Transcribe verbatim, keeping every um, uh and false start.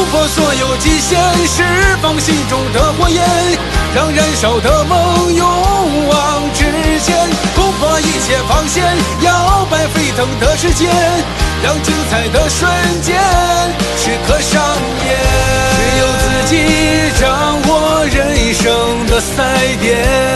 破所有极限，释放心中的火焰，让燃烧的梦勇往直前，突破一切防线，摇摆沸腾的世界，让精彩的瞬间时刻上演。只有自己掌握人生的赛点。